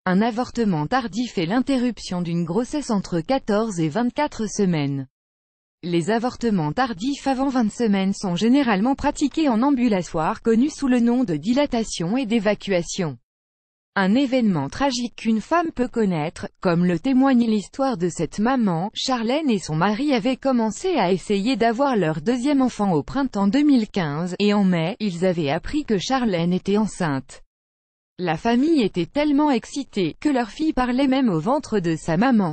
Un avortement tardif est l'interruption d'une grossesse entre 14 et 24 semaines. Les avortements tardifs avant 20 semaines sont généralement pratiqués en ambulatoire connu sous le nom de dilatation et d'évacuation. Un événement tragique qu'une femme peut connaître, comme le témoigne l'histoire de cette maman. Charlène et son mari avaient commencé à essayer d'avoir leur deuxième enfant au printemps 2015, et en mai, ils avaient appris que Charlène était enceinte. La famille était tellement excitée, que leur fille parlait même au ventre de sa maman.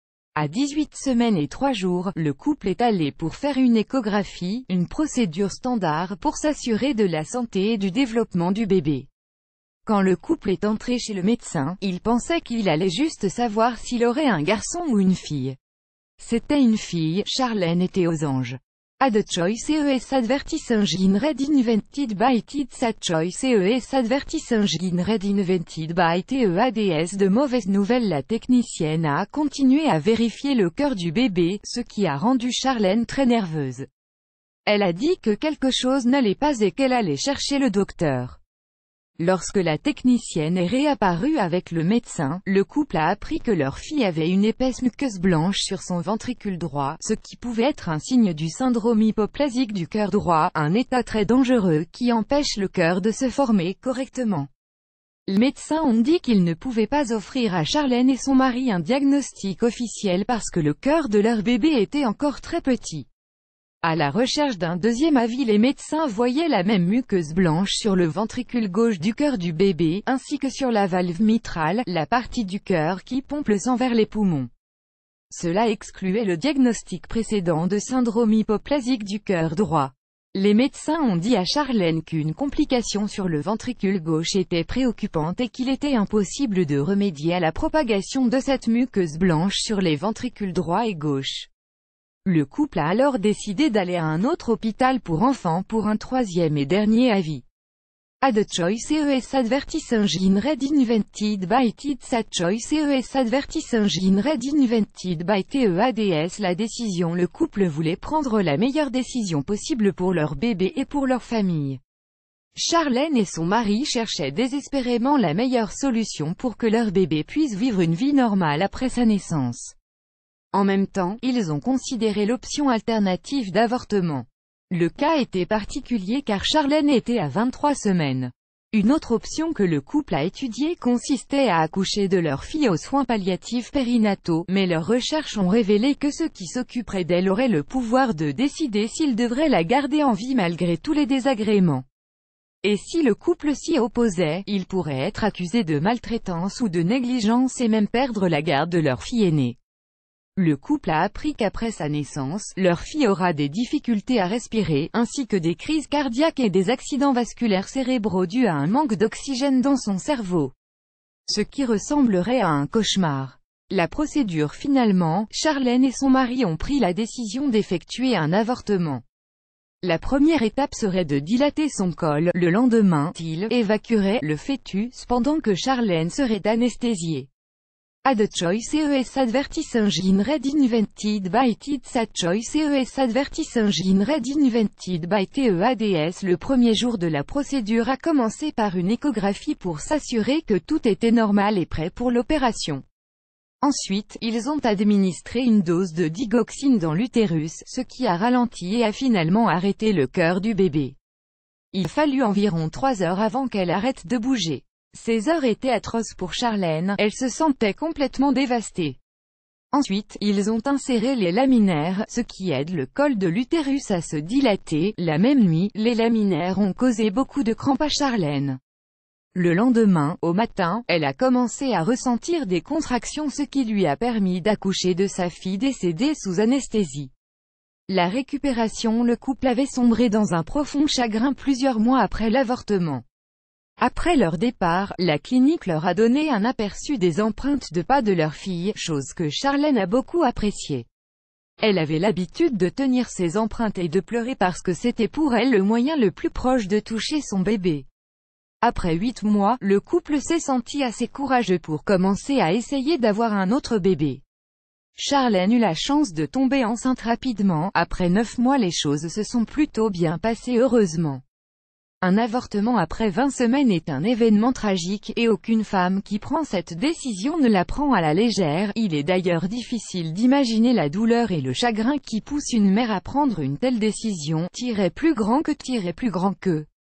À 18 semaines et 3 jours, le couple est allé pour faire une échographie, une procédure standard pour s'assurer de la santé et du développement du bébé. Quand le couple est entré chez le médecin, il pensait qu'il allait juste savoir s'il aurait un garçon ou une fille. C'était une fille. Charlène était aux anges. A the choice is advertising red invented by It's a choice is advertising red invented by TEADS. De mauvaises nouvelles. La technicienne a continué à vérifier le cœur du bébé, ce qui a rendu Charlène très nerveuse. Elle a dit que quelque chose n'allait pas et qu'elle allait chercher le docteur. Lorsque la technicienne est réapparue avec le médecin, le couple a appris que leur fille avait une épaisse muqueuse blanche sur son ventricule droit, ce qui pouvait être un signe du syndrome hypoplasique du cœur droit, un état très dangereux qui empêche le cœur de se former correctement. Les médecins ont dit qu'ils ne pouvaient pas offrir à Charlène et son mari un diagnostic officiel parce que le cœur de leur bébé était encore très petit. À la recherche d'un deuxième avis, les médecins voyaient la même muqueuse blanche sur le ventricule gauche du cœur du bébé, ainsi que sur la valve mitrale, la partie du cœur qui pompe le sang vers les poumons. Cela excluait le diagnostic précédent de syndrome hypoplasique du cœur droit. Les médecins ont dit à Charlène qu'une complication sur le ventricule gauche était préoccupante et qu'il était impossible de remédier à la propagation de cette muqueuse blanche sur les ventricules droit et gauche. Le couple a alors décidé d'aller à un autre hôpital pour enfants pour un troisième et dernier avis. A the choice is advertising red invented by It's a choice is advertising red invented by TEADS. La décision. Le couple voulait prendre la meilleure décision possible pour leur bébé et pour leur famille. Charlène et son mari cherchaient désespérément la meilleure solution pour que leur bébé puisse vivre une vie normale après sa naissance. En même temps, ils ont considéré l'option alternative d'avortement. Le cas était particulier car Charlène était à 23 semaines. Une autre option que le couple a étudiée consistait à accoucher de leur fille aux soins palliatifs périnataux, mais leurs recherches ont révélé que ceux qui s'occuperaient d'elle auraient le pouvoir de décider s'ils devraient la garder en vie malgré tous les désagréments. Et si le couple s'y opposait, ils pourraient être accusés de maltraitance ou de négligence et même perdre la garde de leur fille aînée. Le couple a appris qu'après sa naissance, leur fille aura des difficultés à respirer, ainsi que des crises cardiaques et des accidents vasculaires cérébraux dus à un manque d'oxygène dans son cerveau. Ce qui ressemblerait à un cauchemar. La procédure. Finalement, Charlène et son mari ont pris la décision d'effectuer un avortement. La première étape serait de dilater son col. Le lendemain, ils évacueraient le fœtus, pendant que Charlène serait anesthésiée. A the choice is advertising red invented by It's a choice is advertising red invented by TEADS. Le premier jour de la procédure a commencé par une échographie pour s'assurer que tout était normal et prêt pour l'opération. Ensuite, ils ont administré une dose de digoxine dans l'utérus, ce qui a ralenti et a finalement arrêté le cœur du bébé. Il fallut environ 3 heures avant qu'elle arrête de bouger. Ces heures étaient atroces pour Charlène, elle se sentait complètement dévastée. Ensuite, ils ont inséré les laminaires, ce qui aide le col de l'utérus à se dilater. La même nuit, les laminaires ont causé beaucoup de crampes à Charlène. Le lendemain, au matin, elle a commencé à ressentir des contractions, ce qui lui a permis d'accoucher de sa fille décédée sous anesthésie. La récupération. Le couple avait sombré dans un profond chagrin plusieurs mois après l'avortement. Après leur départ, la clinique leur a donné un aperçu des empreintes de pas de leur fille, chose que Charlène a beaucoup appréciée. Elle avait l'habitude de tenir ses empreintes et de pleurer parce que c'était pour elle le moyen le plus proche de toucher son bébé. Après 8 mois, le couple s'est senti assez courageux pour commencer à essayer d'avoir un autre bébé. Charlène eut la chance de tomber enceinte rapidement. Après 9 mois, les choses se sont plutôt bien passées heureusement. Un avortement après 20 semaines est un événement tragique, et aucune femme qui prend cette décision ne la prend à la légère. Il est d'ailleurs difficile d'imaginer la douleur et le chagrin qui poussent une mère à prendre une telle décision, plus grand que.